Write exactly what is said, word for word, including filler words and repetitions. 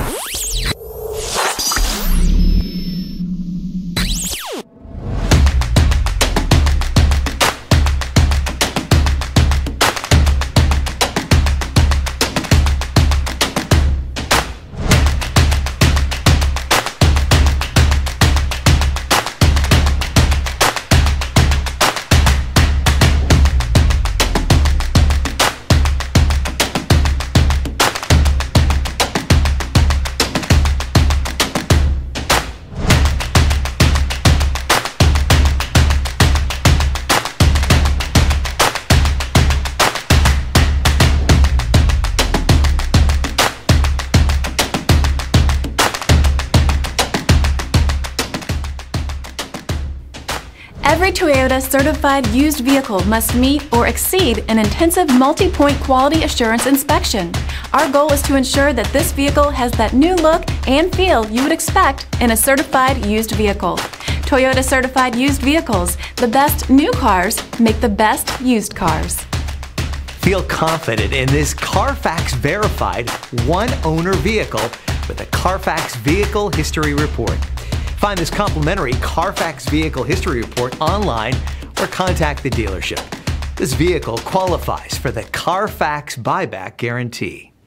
Every Toyota certified used vehicle must meet or exceed an intensive multi-point quality assurance inspection. Our goal is to ensure that this vehicle has that new look and feel you would expect in a certified used vehicle. Toyota certified used vehicles, the best new cars make the best used cars. Feel confident in this Carfax verified one-owner vehicle with a Carfax Vehicle History Report. Find this complimentary Carfax Vehicle History Report online or contact the dealership. This vehicle qualifies for the Carfax Buyback Guarantee.